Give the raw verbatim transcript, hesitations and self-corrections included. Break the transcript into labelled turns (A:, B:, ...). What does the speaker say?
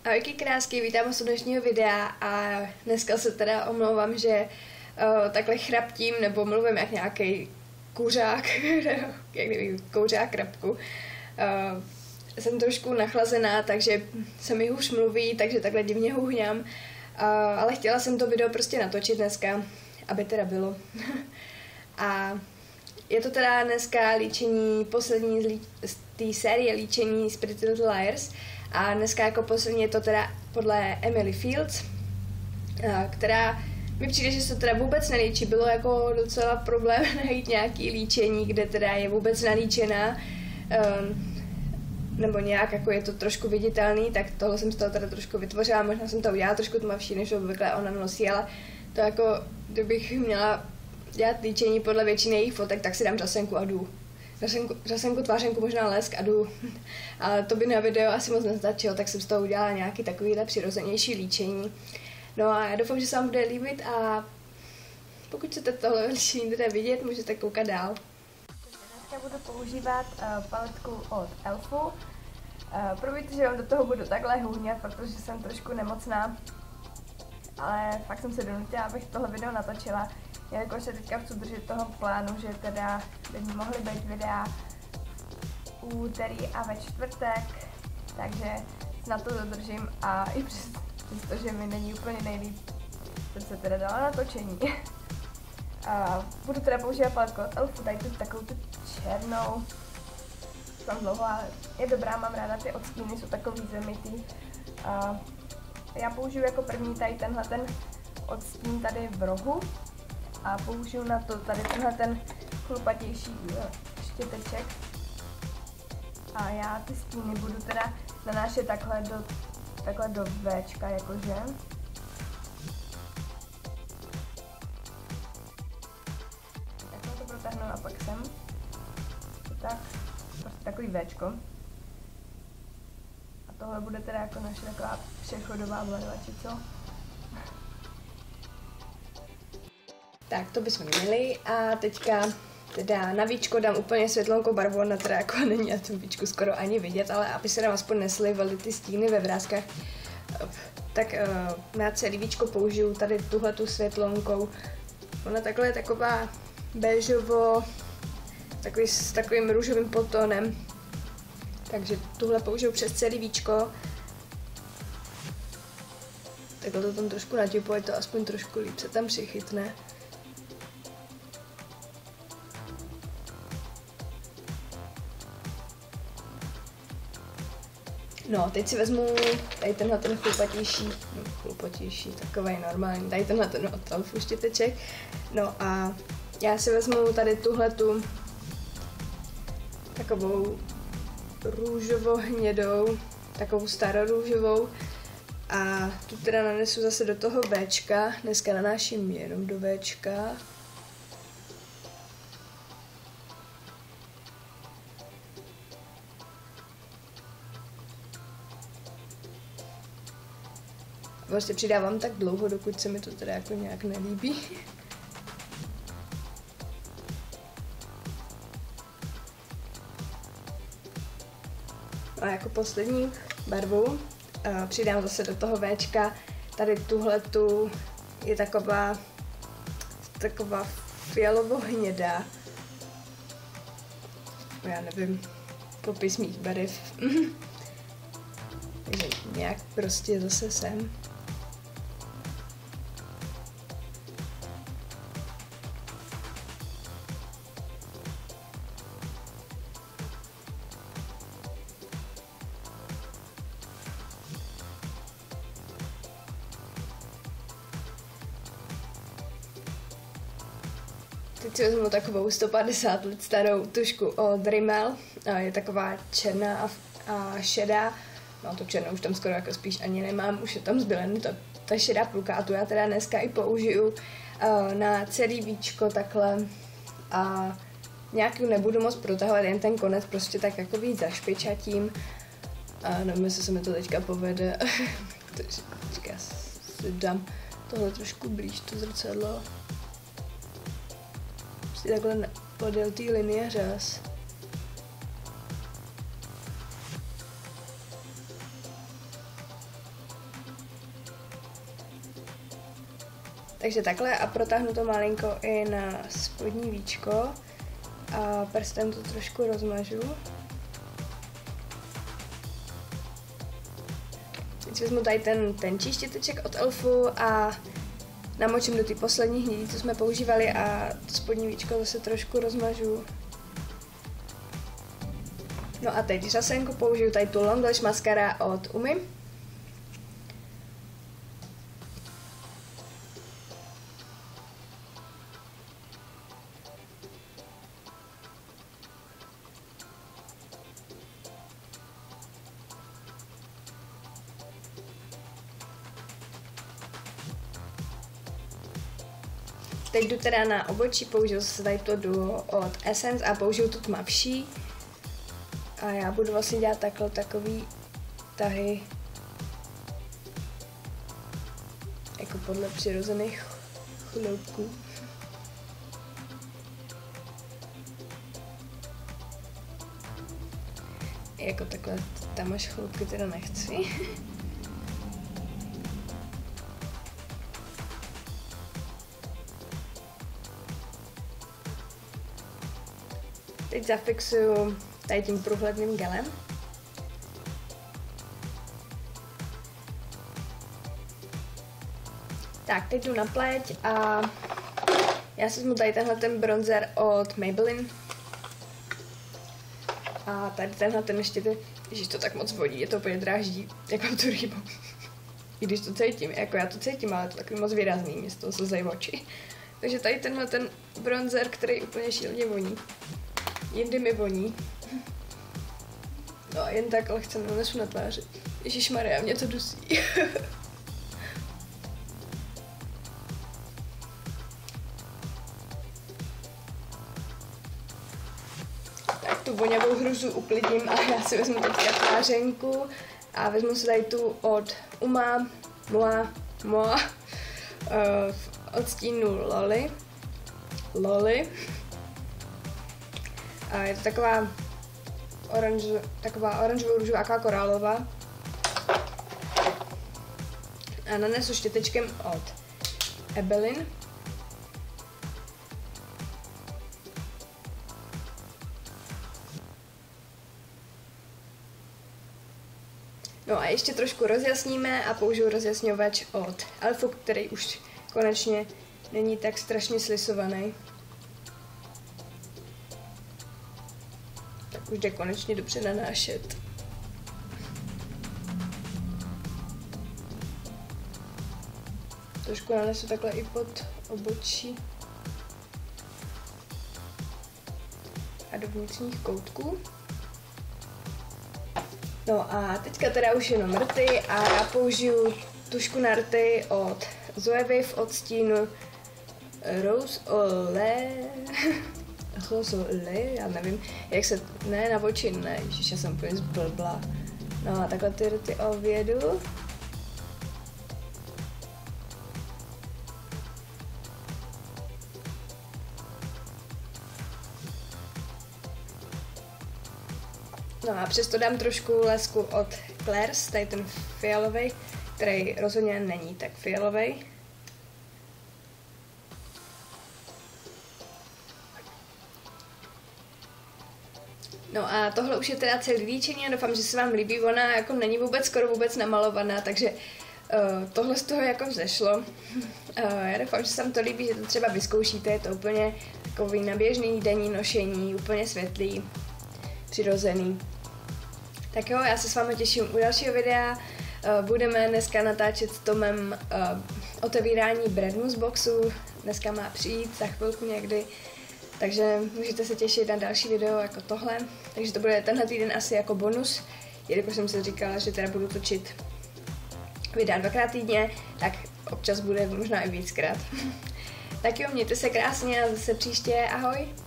A: Ahojky krásky, vítám vás u dnešního videa a dneska se teda omlouvám, že uh, takhle chraptím nebo mluvím jak nějaký kuřák, jak kdyby kouřák krapku. Uh, jsem trošku nachlazená, takže se mi hůř mluví, takže takhle divně huhňám, uh, ale chtěla jsem to video prostě natočit dneska, aby teda bylo. A je to teda dneska líčení, poslední z, lí, z té série líčení z Pretty Little Liars. A dneska jako poslední je to teda podle Emily Fields, která mi přijde, že se teda vůbec nelíčí. Bylo jako docela problém najít nějaký líčení, kde teda je vůbec nalíčená, nebo nějak jako je to trošku viditelný, tak tohle jsem z toho teda trošku vytvořila, možná jsem to udělala trošku tmavší, než obvykle ona nosí, ale to jako, kdybych měla dělat líčení podle většiny jejich fotek, tak si dám řasenku a jdu. Řasenku, řasenku, tvářenku, možná lesk a jdu. Ale to by na video asi moc nestačilo, tak jsem z toho udělala nějaký takovýhle přirozenější líčení. No a já doufám, že se vám bude líbit a pokud chcete tohle líčení teda vidět, můžete koukat dál. Dneska budu používat uh, paletku od Elfu. Uh, Promiňte, že vám do toho budu takhle hůňat, protože jsem trošku nemocná. Ale fakt jsem se donutila, abych tohle video natočila. Jelikož se teďka chci držet toho plánu, že teda by mi mohly být videa úterý a ve čtvrtek, takže na to dodržím a i přes, přesto, že mi není úplně nejlíp, jsem se teda dala natočení. A budu teda používat paletku od Elfu, tady tu takovou tu černou, tam dlouho, ale je dobrá, mám ráda ty odstíny, jsou takový zemitý. A já použiju jako první tady tenhle ten odstín tady v rohu. A použiju na to tady tenhle ten chlupatější štěteček. A já ty stíny budu teda nanášet takhle do, takhle do Včka jakože. Takhle to protáhnu a pak sem. Tak, prostě takový Včko. A tohle bude teda jako naše taková přechodová vledačico. Tak, to bychom měli a teďka teda na víčko dám úplně světlonkou barvu, ona teda jako není na tom víčku skoro ani vidět, ale aby se nám aspoň neslivaly ty stíny ve vrázkách, tak uh, na celý víčko použiju tady tuhletu světlonkou. Ona takhle je taková béžovo, takový, s takovým růžovým podtónem, takže tuhle použiju přes celý víčko. Takhle to tam trošku natěpu, ať to aspoň trošku líp se tam přichytne. No, teď si vezmu tady tenhle ten chlupatější, no, chlupatější, takovej normální, tady tenhle ten od Elfu štěteček. No a já si vezmu tady tuhletu takovou růžovo-hnědou, takovou starorůžovou a tu teda nanesu zase do toho Včka, dneska nanáším jenom do Včka. Vlastně přidávám tak dlouho, dokud se mi to teda jako nějak nelíbí. A jako poslední barvu uh, přidám zase do toho Včka. Tady tuhletu je taková, taková fialovo-hnědá. Já nevím, popis mých barev. Takže nějak prostě zase sem. Teď si vezmu takovou sto padesát let starou tušku od Rimmel. Je taková černá a, a šedá. No to černou už tam skoro jako spíš ani nemám, už je tam zbylený ta, ta šedá půlka a tu já teda dneska i použiju uh, na celý víčko takhle a nějak nebudu moc protahovat, jen ten konec prostě tak jako víc zašpičatím a nevím, jestli se mi to teďka povede. Takže teďka si dám tohle trošku blíž, to zrcadlo. Prostě takhle podél té linie řas. Takže takhle a protáhnu to malinko i na spodní víčko a prstem to trošku rozmažu. Teď vezmu tady ten tenčí štěteček od Elfu a namočím do té poslední hnědí, co jsme používali a to spodní víčko zase trošku rozmažu. No a teď řasenku použiju tady tu Long Lash Mascara od Umi. Teď jdu teda na obočí, použiju zase tady to duo od Essence a použiju tu tmavší. A já budu vlastně dělat takhle takový tahy jako podle přirozených chloupků. Jako takhle tam až chloupky teda nechci. Teď zafixuju tady tím průhledným gelem. Tak, teď jdu na pleť a já si vezmu tady tenhle ten bronzer od Maybelline. A tady tenhle ten ještě ty, když to tak moc vodí, je to úplně dráždí, jak mám tu rýbu. I když to cítím, jako já to cítím, ale to takový moc výrazný, mě z toho slzejí oči. Takže tady tenhle ten bronzer, který úplně šíleně voní. Jindy mi voní. No a jen tak lehce nanesu na tváři. Ježišmarja, mě to dusí. Tak tu voňavou hruzu uklidím a já si vezmu teďka tvářenku a vezmu si tady tu od Uma, Moa, Moa, uh, v odstínu Loli. Loli. A je to taková oranž, taková oranžovou růžová, taková korálová. A nanesu štětečkem od Ebelin. No a ještě trošku rozjasníme a použiju rozjasňovač od Elfu, který už konečně není tak strašně slisovaný. Tak už jde konečně dobře nanášet. Trošku nanesu takhle i pod obočí a do vnitřních koutků. No a teďka teda už jenom rty a já použiju tušku na rty od Zoevy v odstínu Rose Olé. Rose Olé, já nevím, jak se, ne na oči, ne, ježiš, já jsem úplně zblblá. No a takhle ty rty ovědu. No a přesto dám trošku lesku od Claire's, tady ten fialový, který rozhodně není tak fialový. No a tohle už je teda celý líčení a doufám, že se vám líbí. Ona jako není vůbec, skoro vůbec namalovaná, takže uh, tohle z toho jako vzešlo. Uh, já doufám, že se vám to líbí, že to třeba vyzkoušíte, je to úplně takový na běžný denní nošení, úplně světlý, přirozený. Tak jo, já se s vámi těším u dalšího videa. Budeme dneska natáčet s Tomem otevírání Bradmus boxu. Dneska má přijít za chvilku někdy, takže můžete se těšit na další video jako tohle. Takže to bude tenhle týden asi jako bonus, jelikož jsem si říkala, že teda budu točit videa dvakrát týdně, tak občas bude možná i víckrát. Tak jo, mějte se krásně a zase příště, ahoj!